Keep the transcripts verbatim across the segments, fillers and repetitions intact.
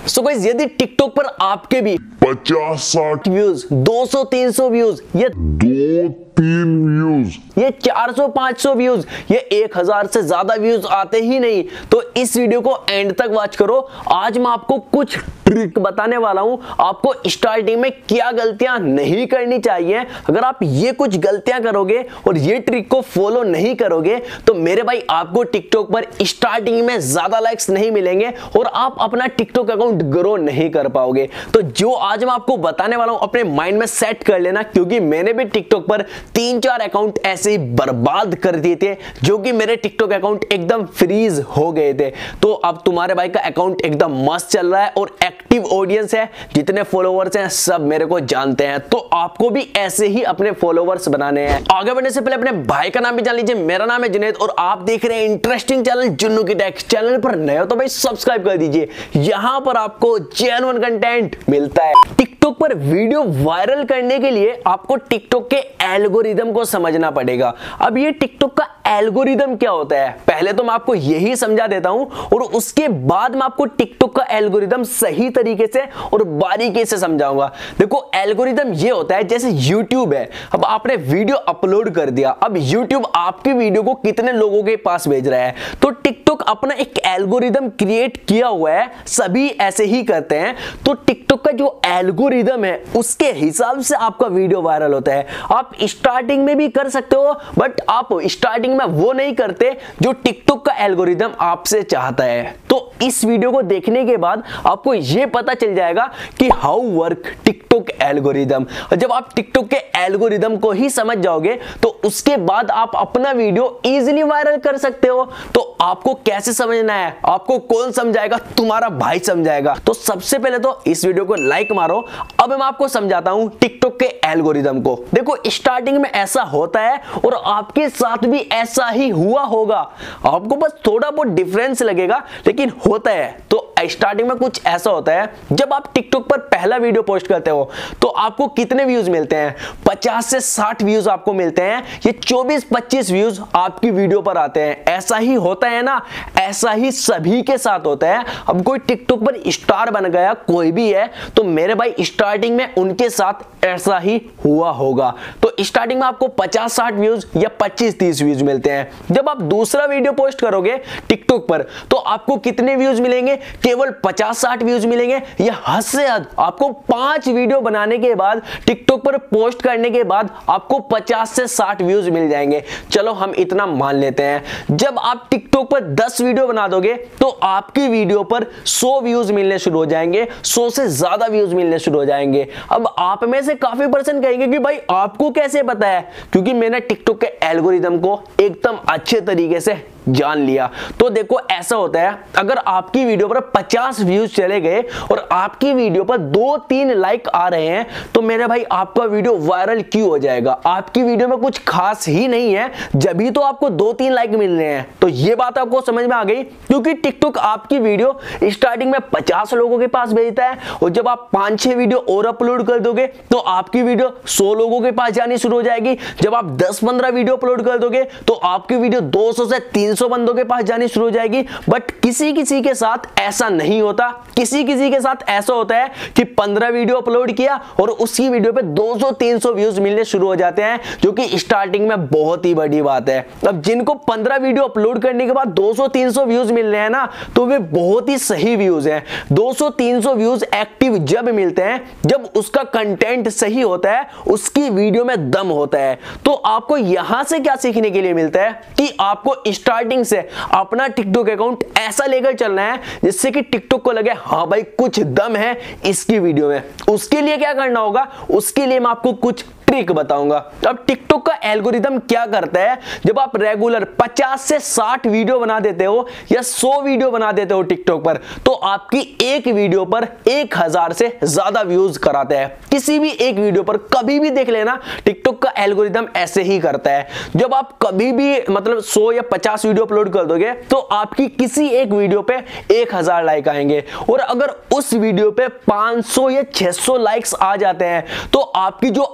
So guys, यदि TikTok पर आपके भी पचास साठ व्यूज, दो सौ तीन सौ व्यूज, ये दो तीन व्यूज, ये चार सौ पाँच सौ व्यूज, ये एक हज़ार से ज्यादा व्यूज आते ही नहीं, तो इस वीडियो को एंड तक वॉच करो। आज मैं आपको कुछ ट्रिक बताने वाला हूं, आपको स्टार्टिंग में क्या गलतियां नहीं करनी चाहिए। अगर आप ये कुछ गलतियां करोगे और ये ट्रिक को फॉलो नहीं करोगे तो मेरे भाई आपको टिकटॉक पर स्टार्टिंग में ज्यादा लाइक्स नहीं मिलेंगे और आप अपना टिकटॉक अकाउंट ग्रो नहीं कर पाओगे। तो जो आज मैं आपको बताने वाला हूं अपने माइंड में सेट कर लेना, क्योंकि मैंने भी टिकटॉक पर तीन चार अकाउंट ऐसे ही बर्बाद कर दिए थे, जो कि मेरे टिकटॉक अकाउंट एकदम फ्रीज हो गए थे। तो अब तुम्हारे भाई का अकाउंट एकदम मस्त चल रहा है और एक्टिव ऑडियंस है, जितने फॉलोवर्स हैं सब मेरे को जानते हैं। तो आपको भी ऐसे ही अपने फॉलोवर्स बनाने हैं। आगे बढ़ने से पहले अपने भाई का नाम भी जान लीजिए। मेरा नाम है जुनैद और आप देख रहे हैं इंटरेस्टिंग चैनल जुन्नू की टेक। चैनल पर नए हो तो भाई सब्सक्राइब कर दीजिए, यहां पर आपको जेन्युइन कंटेंट मिलता है। टिकटॉक पर वीडियो वायरल करने के लिए आपको टिकटॉक के एल्गोरिदम को समझना पड़ेगा। अब ये टिकटॉक का एल्गोरिदम क्या होता है, पहले तो मैं आपको यही समझा देता हूं और उसके बाद मैं आपको टिकटॉक का एल्गोरिदम सही तरीके से और बारीकी से समझाऊंगा। देखो, एल्गोरिदम ये होता है जैसे यूट्यूब है। अब आपने वीडियो अपलोड कर दिया, अब यूट्यूब आपकी वीडियो को कितने लोगों के पास भेज रहा है, तो टिकटॉक अपना एक एल्गोरिदम क्रिएट किया हुआ है, सभी ऐसे ही करते हैं। तो टिकटॉक का जो एल्गोरिदम है उसके हिसाब से आपका वीडियो वायरल होता है। आप स्टार्टिंग में भी कर सकते हो, बट आप स्टार्टिंग में वो नहीं करते जो टिकटॉक का एल्गोरिदम आपसे चाहता है। तो इस वीडियो को देखने के बाद आपको यह पता चल जाएगा कि हाउ वर्क टिकटॉक एल्गोरिदम। और जब आप टिकटॉक के एल्गोरिदम को ही समझ जाओगे तो उसके बाद आप अपना वीडियो इजीली वायरल कर सकते हो। तो आपको कैसे समझना है, आपको कौन समझाएगा? तुम्हारा भाई समझाएगा। तो सबसे पहले तो इस वीडियो को लाइक मारो। अब मैं आपको समझाता हूं टिकटॉक के एल्गोरिदम को। देखो, स्टार्टिंग में ऐसा होता है और आपके साथ भी ऐसा ही हुआ होगा, आपको बस थोड़ा बहुत डिफरेंस लगेगा, लेकिन होता है। तो स्टार्टिंग में कुछ ऐसा होता है, जब आप टिकटॉक पर पहला वीडियो पोस्ट करते हो तो आपको कितने व्यूज मिलते हैं? पचास से साठ व्यूज आपको मिलते हैं। ये चौबीस पच्चीस व्यूज आपकी वीडियो पर आते हैं। ऐसा ही होता है ना, ऐसा ही सभी के साथ होता है। अब कोई टिकटॉक पर स्टार बन गया, कोई भी है, तो मेरे भाई स्टार्टिंग में उनके साथ ऐसा ही हुआ होगा। तो स्टार्टिंग में आपको पचास साठ व्यूज या पच्चीस तीस व्यूज मिलते हैं। जब आप दूसरा वीडियो पोस्ट करोगे टिकटॉक पर तो आपको कितने व्यूज मिलेंगे? केवल पचास साठ व्यूज मिलेंगे। या हद से हद आपको पांच वीडियो बनाने के बाद, टिकटॉक पर पोस्ट करने के बाद आपको पचास से साठ व्यूज मिल जाएंगे। चलो हम इतना मान लेते हैं। जब आप टिकटॉक पर दस वीडियो बना दोगे तो आपकी वीडियो पर सौ व्यूज मिलने शुरू हो जाएंगे, सौ से ज्यादा व्यूज मिलने शुरू हो जाएंगे। अब आप में से काफी पर्सन कहेंगे कि भाई आपको कैसे पता है? क्योंकि मैंने टिकटॉक के एल्गोरिदम को एकदम अच्छे तरीके से जान लिया। तो देखो, ऐसा होता है, अगर आपकी वीडियो पर पचास व्यूज चले गए और आपकी वीडियो पर दो तीन लाइक आ रहे हैं तो मेरे भाई आपका वीडियो वायरल क्यों हो जाएगा? आपकी वीडियो में कुछ खास ही नहीं है, जब भी तो आपको दो तीन लाइक मिल रहे हैं। तो ये बात आपको समझ में आ गई, क्योंकि टिकटॉक आपकी वीडियो स्टार्टिंग में पचास लोगों के पास भेजता है और जब आप पांच छह वीडियो और अपलोड कर दोगे तो आपकी वीडियो सौ लोगों के पास जानी शुरू हो जाएगी। जब आप दस पंद्रह वीडियो अपलोड कर दोगे तो आपकी वीडियो दो सौ से तीन सौ बंदों के पास जानी शुरू हो जाएगी। बट किसी किसी के साथ ऐसा नहीं होता। किसी किसी के साथ ऐसा होता है कि पंद्रह वीडियो अपलोड किया और उसकी वीडियो पे दो सौ तीन सौ व्यूज मिलने शुरू हो जाते हैं, जो कि स्टार्टिंग में बहुत ही बड़ी बात है। अब जिनको पंद्रह वीडियो अपलोड करने के बाद दो सौ तीन सौ व्यूज मिल रहे हैं ना, तो वे बहुत ही सही व्यूज हैं। दो सौ तीन सौ व्यूज एक्टिव जब मिलते हैं, जब उसका कंटेंट सही होता है, उसकी वीडियो में दम होता है। तो आपको यहां से क्या सीखने के लिए मिलता है कि आपको स्टार्टिंग से अपना टिकटॉक अकाउंट ऐसा लेकर चलना है जिससे कि टिकटॉक को लगे हाँ भाई कुछ दम है इसकी वीडियो में। उसके लिए क्या करना होगा, उसके लिए मैं आपको कुछ ट्रिक बताऊंगा। अब टिकटॉक का एल्गोरिदम क्या करता है, जब आप रेगुलर पचास से साठ वीडियो बना देते हो या सौ वीडियो बना देते हो टिकटॉक पर, तो आपकी एक वीडियो पर एक हजार से ज्यादा व्यूज कराते हैं। किसी भी एक वीडियो पर कभी भी देख लेना, टिकटॉक का एल्गोरिदम ऐसे ही करता है। जब आप कभी भी मतलब सौ या पचास वीडियो अपलोड कर दोगे तो आपकी किसी एक वीडियो पे एक हजार लाइक आएंगे, और अगर उस वीडियो पे पांच सौ या छह सौ लाइक्स आ जाते हैं तो आपकी जो अगली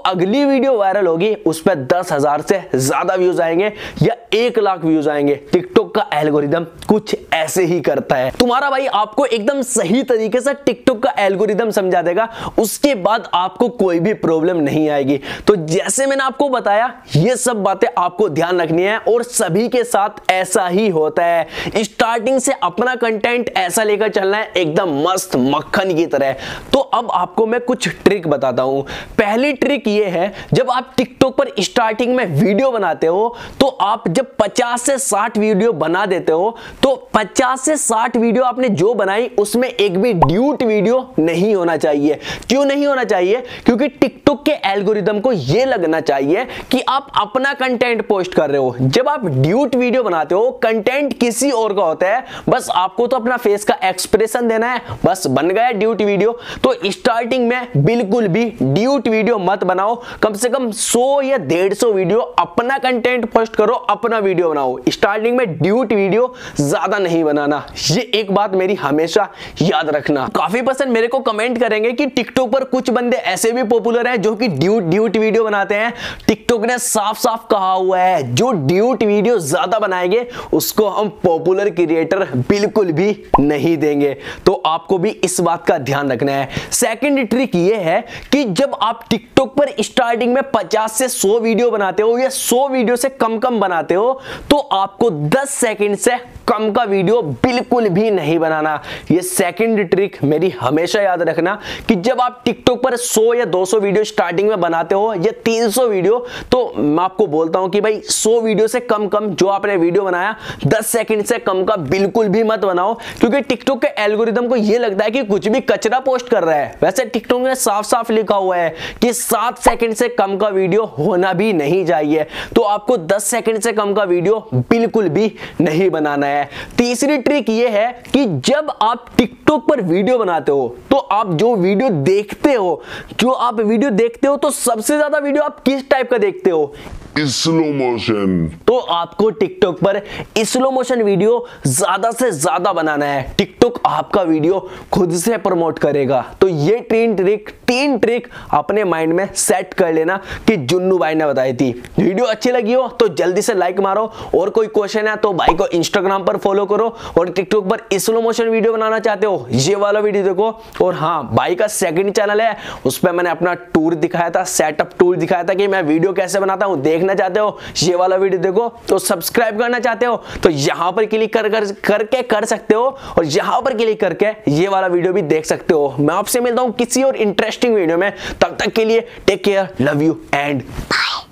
वीडियो वायरल होगी उस पर दस हजार से ज्यादा व्यूज आएंगे या एक लाख व्यूज आएंगे। टिकटॉक का एल्गोरिदम कुछ ऐसे ही करता है। तुम्हारा भाई आपको एकदम सही तरीके से टिकटॉक का एल्गोरिदम समझा देगा, उसके बाद आपको कोई भी प्रॉब्लम नहीं आएगी। तो जैसे मैंने आपको बताया ये सब बातें आपको ध्यान रखनी है और सभी के साथ ऐसा ही होता है। स्टार्टिंग से अपना कंटेंट ऐसा लेकर चलना है एकदम मस्त मक्खन की तरह। तो अब आपको मैं कुछ ट्रिक बताता हूं। पहली ट्रिक ये है, जब आप टिकटॉक पर स्टार्टिंग में वीडियो बनाते हो तो आप जब पचास से साठ वीडियो बना देते हो तो पचास से साठ वीडियो आपने जो बनाई उसमें एक भी ड्यूट वीडियो नहीं होना चाहिए। क्यों नहीं होना चाहिए? क्योंकि टिकटॉक के एल्गोरिदम को यह लगना चाहिए कि आप अपना कंटेंट पोस्ट कर रहे हो। जब आप ड्यूट वीडियो बनाते हो कंटेंट किसी और का होता है, बस आपको तो अपना फेस का एक्सप्रेशन देना है, बस बन गया ड्यूट वीडियो। तो स्टार्टिंग में बिल्कुल भी ड्यूट वीडियो मत बनाओ। कम से कम सौ या डेढ़ सौ वीडियो अपना कंटेंट पोस्ट करो, अपना वीडियो बनाओ। स्टार्टिंग में ड्यूट वीडियो ज्यादा नहीं बनाना, ये एक बात मेरी हमेशा याद रखना। काफी पर्सन मेरे को कमेंट करेंगे कि टिकटॉक पर कुछ बंदे ऐसे भी पॉपुलर हैं जो कि ड्यूट ड्यूट वीडियो बनाते हैं। टिकटॉक ने साफ साफ कहा हुआ है जो ड्यूट वीडियो ज्यादा बनाएंगे उसको हम पॉपुलर क्रिएटर बिल्कुल भी नहीं देंगे। तो आपको भी इस बात का ध्यान रखना है। सेकंड ट्रिक ये है कि जब आप टिकटॉक पर स्टार्टिंग में पचास से सौ वीडियो बनाते हो या सौ वीडियो से कम कम बनाते हो तो आपको दस सेकंड से कम का वीडियो बिल्कुल भी नहीं बनाना। ये सेकंड ट्रिक मेरी हमेशा याद रखना कि जब आप टिकटॉक पर सौ या दो सौ वीडियो स्टार्टिंग में बनाते हो या तीन सौ वीडियो, तो मैं आपको बोलता हूं कि भाई सौ वीडियो से कम कम जो आपने वीडियो बनाया दस सेकंड से कम का बिल्कुल भी मत बनाओ। क्योंकि टिकटॉक के एल्गोरिदम को यह लगता है कि कुछ भी कचरा पोस्ट कर रहा है। वैसे टिकटॉक ने साफ साफ लिखा हुआ है कि सात सेकंड से कम का वीडियो होना भी नहीं चाहिए। तो आपको दस सेकंड से कम का वीडियो बिल्कुल भी नहीं बनाना है। तीसरी ट्रिक यह है कि जब आप टिकटॉक पर वीडियो बनाते हो तो आप जो वीडियो देखते हो जो आप वीडियो देखते हो तो सबसे ज्यादा वीडियो आप किस टाइप का देखते हो? Slow motion. तो आपको टिकटॉक पर स्लो मोशन वीडियो ज्यादा से ज्यादा बनाना है। टिकटॉक आपका वीडियो खुद से प्रमोट करेगा। तो ये तीन ट्रिक तीन ट्रिक अपने माइंड में सेट कर लेना कि जुन्नू भाई ने बताई थी। वीडियो अच्छी लगी हो तो जल्दी से लाइक मारो, और कोई क्वेश्चन है तो भाई को इंस्टाग्राम पर फॉलो करो, और टिकटॉक पर स्लो मोशन वीडियो बनाना चाहते हो ये वाला वीडियो देखो। और हाँ, भाई का सेकंड चैनल है उस पर मैंने अपना टूर दिखाया था, सेटअप टूर दिखाया था कि मैं वीडियो कैसे बनाता हूं। देखना चाहते हो ये वाला वीडियो देखो। तो सब्सक्राइब करना चाहते हो तो यहां पर क्लिक कर, कर करके कर सकते हो, और यहां पर क्लिक करके ये वाला वीडियो भी देख सकते हो। मैं आपसे मिलता हूं किसी और इंटरेस्टिंग वीडियो में, तब तक के लिए take care, love you and